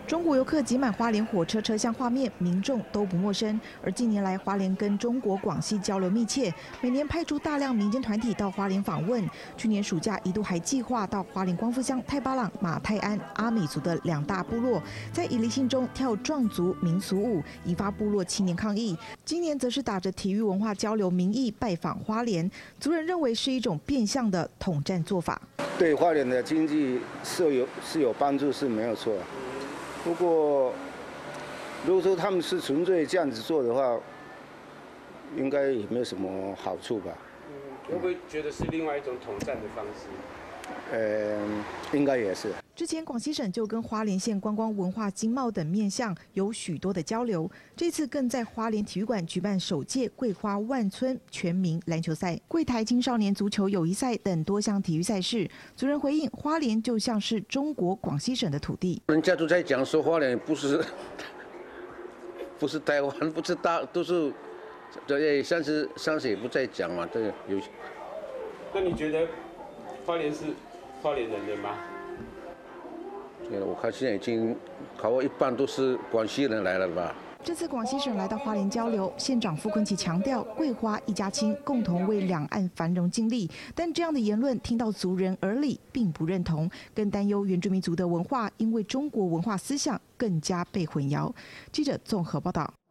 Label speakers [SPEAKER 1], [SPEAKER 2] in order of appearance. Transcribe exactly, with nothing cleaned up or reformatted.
[SPEAKER 1] 中国游客挤满花莲火车车厢画面，民众都不陌生。而近年来，花莲跟中国广西交流密切，每年派出大量民间团体到花莲访问。去年暑假一度还计划到花莲光复乡、太巴朗、马泰安、阿美族的两大部落，在以离性中跳壮族民俗舞，引发部落青年抗议。今年则是打着体育文化交流名义拜访花莲，族人认为是一种变相的统战做法。
[SPEAKER 2] 对花莲的经济是有是有帮助，是没有错。 不过，如果说他们是纯粹这样子做的话，应该也没有什么好处吧？
[SPEAKER 3] 嗯，会不会觉得是另外一种统战的方式？
[SPEAKER 2] 呃，应该也是。
[SPEAKER 1] 之前广西省就跟花莲县观光、文化、经贸等面向有许多的交流，这次更在花莲体育馆举办首届桂花万村全民篮球赛、桂台青少年足球友谊赛等多项体育赛事。族人回应，花莲就像是中国广西省的土地。
[SPEAKER 4] 人家都在讲说花莲不是不是台湾，不是大，都是对，上次上次也不在讲嘛，这个有。
[SPEAKER 3] 那你觉得花莲是花莲人的吗？
[SPEAKER 4] 我看现在已经考过一半都是广西人来了吧？
[SPEAKER 1] 这次广西省来到花莲交流，县长傅昆萁强调，桂花一家亲，共同为两岸繁荣尽力。但这样的言论听到族人耳里，并不认同，更担忧原住民族的文化因为中国文化思想更加被混淆。记者综合报道。